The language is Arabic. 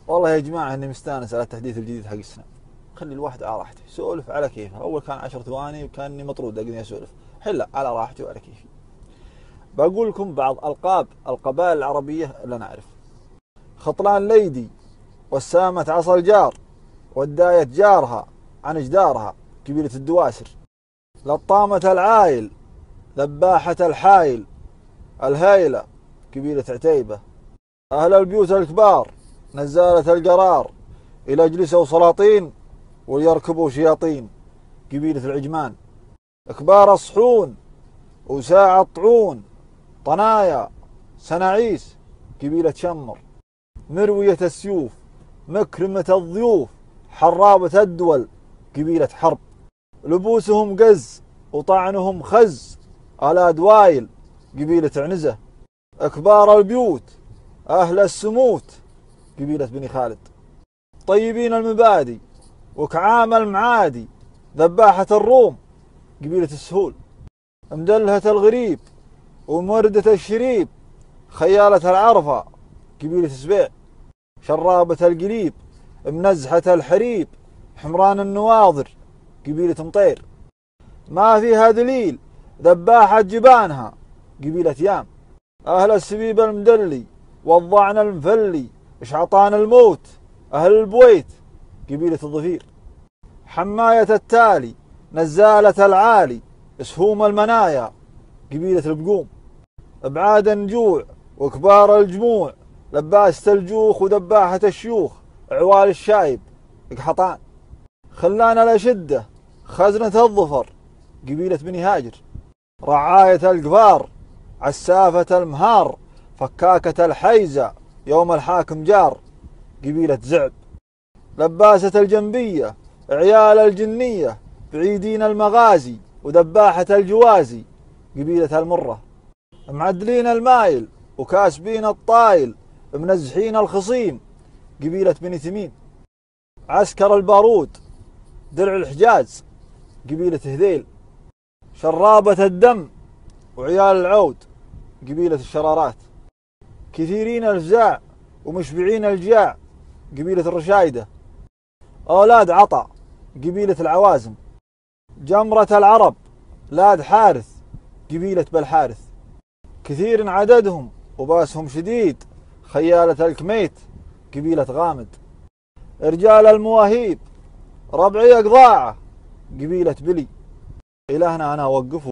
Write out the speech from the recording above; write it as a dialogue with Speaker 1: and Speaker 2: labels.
Speaker 1: والله يا جماعة اني مستانس على التحديث الجديد حق السناب. خلي الواحد على راحته يسولف على كيفه. اول كان 10 ثواني وكاني مطرود اقدر اسولف، حلا على راحتي وعلى كيفي. بقول لكم بعض القاب القبائل العربية اللي نعرف: خطلان ليدي، وسامة عصا الجار، وداية جارها عن جدارها قبيلة الدواسر، لطامة العايل، ذباحة الحايل، الهيلة قبيلة عتيبة، أهل البيوت الكبار، نزالة القرار، إلى جلسوا سلاطين ويركبوا شياطين قبيلة العجمان، كبار الصحون وساع الطعون، طنايا سناعيس قبيلة شمر، مروية السيوف، مكرمة الضيوف، حرابة الدول قبيلة حرب، لبوسهم قز وطعنهم خز، على دوايل قبيلة عنزة، كبار البيوت أهل السموت قبيلة بني خالد، طيبين المبادي وكعام المعادي، ذباحة الروم قبيلة السهول، مدلهة الغريب ومردة الشريب، خيالة العرفة قبيلة سبيع، شرابة القليب، منزحة الحريب، حمران النواظر قبيلة مطير، ما فيها دليل ذباحة جبانها قبيلة يام، أهل السبيب المدلي والضعن المفلي، إشعطان الموت أهل البويت قبيلة الظفير، حماية التالي، نزالة العالي، سهوم المنايا قبيلة البقوم، ابعاد النجوع وكبار الجموع، لباسة الجوخ وذباحة الشيوخ، عوال الشايب قحطان، خلان الأشدة، خزنة الظفر قبيلة بني هاجر، رعاية القفار، عسافة المهار، فكاكة الحيزة يوم الحاكم جار قبيلة زعب، لباسة الجنبية، عيال الجنية، بعيدين المغازي وذباحة الجوازي قبيلة المرة، معدلين المايل وكاسبين الطايل، منزحين الخصيم قبيلة بني تميم، عسكر البارود، درع الحجاز قبيلة هذيل، شرابة الدم وعيال العود قبيلة الشرارات، كثيرين الفزاع ومشبعين الجياع قبيلة الرشايدة، أولاد عطا قبيلة العوازم، جمرة العرب لاد حارث قبيلة بالحارث، كثير عددهم وباسهم شديد، خيالة الكميت قبيلة غامد، رجال المواهيب، ربعي قضاعة قبيلة بلي. إلى هنا أنا أوقف.